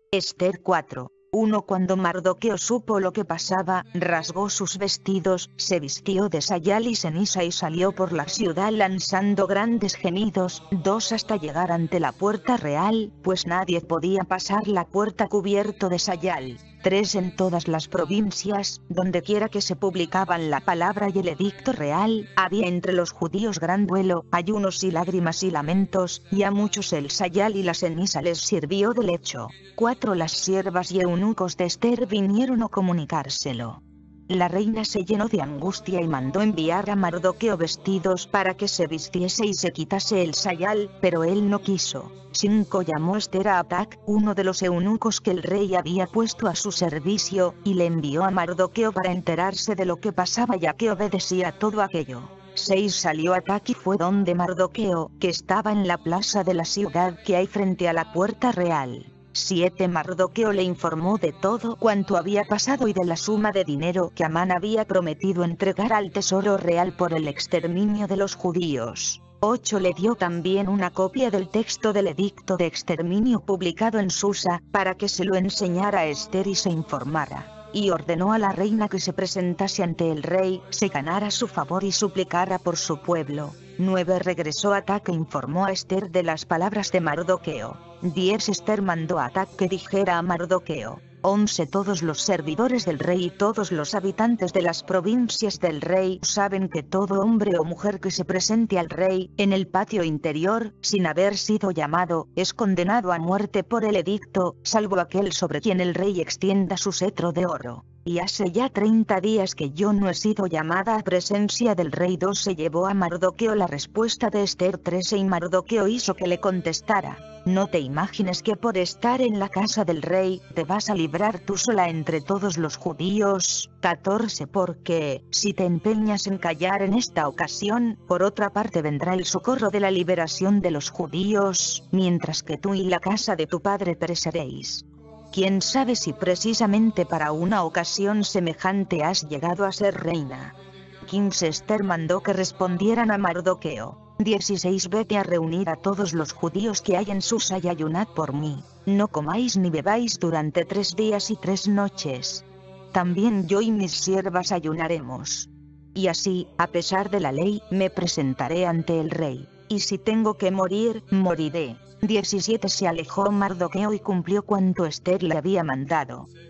Ester 4. 1. Cuando Mardoqueo supo lo que pasaba, rasgó sus vestidos, se vistió de sayal y ceniza y salió por la ciudad lanzando grandes gemidos. 2. Hasta llegar ante la puerta real, pues nadie podía pasar la puerta cubierto de sayal. 3. En todas las provincias, dondequiera que se publicaban la palabra y el edicto real, había entre los judíos gran duelo, ayunos y lágrimas y lamentos, y a muchos el sayal y la ceniza les sirvió de lecho. 4. Las siervas y eunucos de Ester vinieron a comunicárselo. La reina se llenó de angustia y mandó enviar a Mardoqueo vestidos para que se vistiese y se quitase el sayal, pero él no quiso. 5. Llamó Ester a Atac, uno de los eunucos que el rey había puesto a su servicio, y le envió a Mardoqueo para enterarse de lo que pasaba ya que obedecía todo aquello. 6. Salió Atac y fue donde Mardoqueo, que estaba en la plaza de la ciudad que hay frente a la puerta real. 7. Mardoqueo le informó de todo cuanto había pasado y de la suma de dinero que Amán había prometido entregar al tesoro real por el exterminio de los judíos. 8. Le dio también una copia del texto del edicto de exterminio publicado en Susa, para que se lo enseñara a Ester y se informara. Y ordenó a la reina que se presentase ante el rey, se ganara su favor y suplicara por su pueblo. 9. Regresó Atac e informó a Ester de las palabras de Mardoqueo. 10. Ester mandó a Atac que dijera a Mardoqueo. 11. Todos los servidores del rey y todos los habitantes de las provincias del rey saben que todo hombre o mujer que se presente al rey, en el patio interior, sin haber sido llamado, es condenado a muerte por el edicto, salvo aquel sobre quien el rey extienda su cetro de oro. Y hace ya 30 días que yo no he sido llamada a presencia del rey. 2. Se llevó a Mardoqueo la respuesta de Ester. 13. Y Mardoqueo hizo que le contestara. No te imagines que por estar en la casa del rey, te vas a librar tú sola entre todos los judíos. 14. Porque, si te empeñas en callar en esta ocasión, por otra parte vendrá el socorro de la liberación de los judíos, mientras que tú y la casa de tu padre pereceréis. ¿Quién sabe si precisamente para una ocasión semejante has llegado a ser reina? 15. Ester mandó que respondieran a Mardoqueo. 16. Vete a reunir a todos los judíos que hay en Susa y ayunad por mí. No comáis ni bebáis durante 3 días y 3 noches. También yo y mis siervas ayunaremos. Y así, a pesar de la ley, me presentaré ante el rey. Y si tengo que morir, moriré. 17. Se alejó Mardoqueo y cumplió cuanto Ester le había mandado.